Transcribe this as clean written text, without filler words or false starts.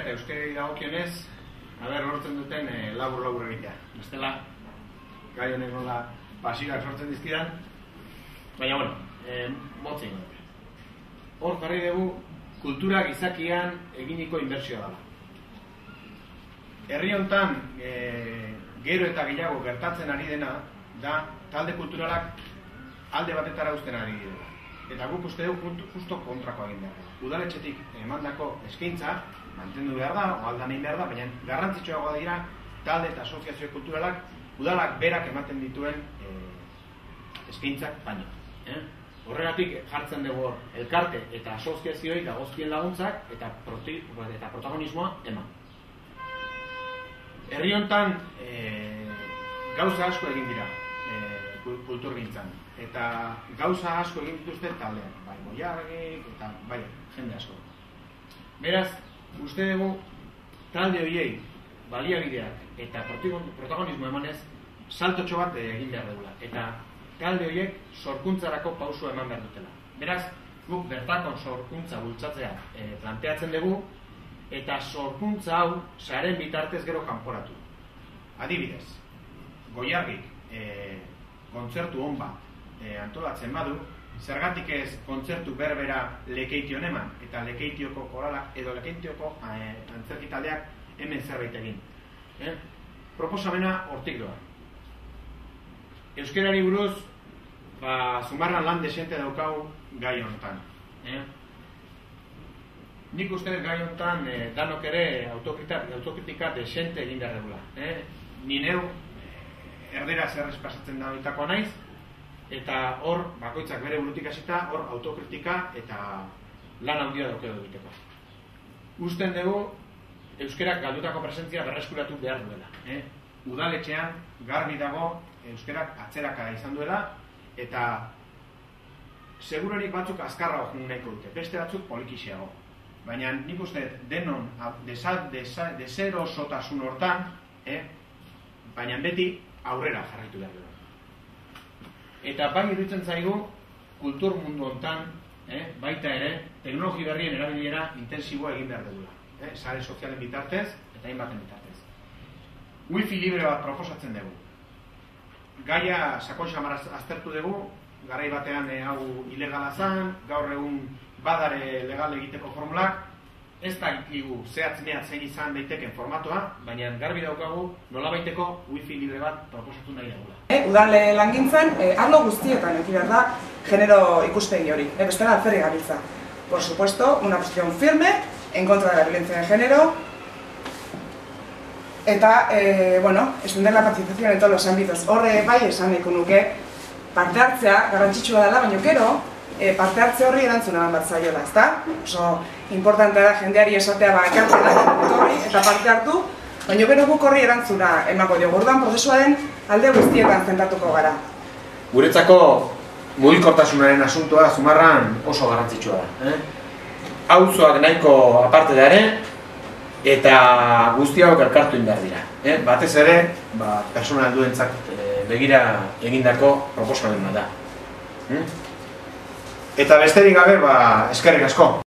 eta euskerari dagokionez, lortzen duten labur egitea. Bestela, gai honek nola pasioak sortzen dizkidan, baina, motzen dut. Hor jarri dugu, kultura gizakian eginiko inbertsioa dela. Herri honetan, gero eta gehiago gertatzen ari dena, da talde kulturalak alde batetara uzten ari dira. Eta guk uste dugu justo kontrakoa egin behar da. Udaletxetik emandako eskaintza, mantendu behar da, o aldan egin behar da, baina garrantzitsuagoa dira talde eta asoziazio kulturalak udalak berak ematen dituen eskaintzak baino. Horregatik jartzen dugu elkarte eta asoziazioei dagozkien laguntzak eta protagonismoa eman. Herri honetan gauza asko egin dira kulturgintzan. Eta gauza asko egin dituzten taldean, bai Goiargik eta bai jende asko. Beraz, uste dugu talde horiei baliabideak eta protagonismo emanez saltotxo bat egin behar dugula. Eta talde horiek sorkuntzarako pausua eman behar dutela. Beraz, guk bertakon sorkuntza bultzatzea planteatzen dugu eta sorkuntza hau saren bitartez gero kanporatu. Adibidez, Goiargik kontzertu on bat antolatzen badu, zergatik ez kontzertu berbera Lekeition eman, eta Lekeitioko koralak edo Lekeitioko antzerkitaldeak hemen zerbait egin. Proposamena hortik doa. Euskerari buruz, Zumarran lan desente daukagu gai honetan. Nik uste gai honetan danok ere autokritika desente egin behar dugula. Ni neu erderaz errespasatzen da horitakoa naiz, eta hor, bakoitzak bere burutik hasita, hor autokritika eta lan handia daukeo egiteko. Usten dugu, euskerak galdutako presentzia berreskuratu behar duela. Udaletxean, garbi dago, euskerak atzerakada izan duela, eta segurenik batzuk azkarra hori nahiko dute, beste batzuk polikixiago. Baina nik uste denon deserosotasun hortan, baina beti aurrera jarraitu behar duela. Eta bai iruditzen zaigu, kultur mundu honetan, baita ere, teknologi berrien erabilera intensiboa egin behar dugula. Sare sozialen bitartez, eta hainbaten bitartez. Wifi libre bat proposatzen dugu. Gaia sakon xamaraz aztertu dugu, garai batean hau ilegala zan, gaur egun badare legal egiteko formulak, ez da igu zehatz-mehatz zein izan daiteken formatoa, baina garbi daukagu nolabaiteko wifi libre bat proposatu nahi dugula. Udal langintzan, arlo guztietan eduki behar da genero ikuspegi hori, bestela alferrik gabiltza. Por supuesto, una posición firme en contra de la violencia de género eta, extender la participación en todos los ámbitos. Horre bai esan nahiko nuke, parte hartzea garrantzitsua dela, baina gero, parte hartze horri erantzuna eman bat zaiola, ezta? Oso importantea da jendeari esatea ekartzea eta parte hartu, baina gero guk horri erantzuna emako diogu. Orduan prozesuaren alde guztietan zentratuko gara. Guretzako mugikortasunaren asuntoa Zumarran oso garrantzitsua da. Auzoak nahiko aparte da ere, eta guzti hauek elkartu egin behar dira. Batez ere, pertsona helduentzat begira egindako proposamen bat da. Eta besterik gabe, eskerrik asko.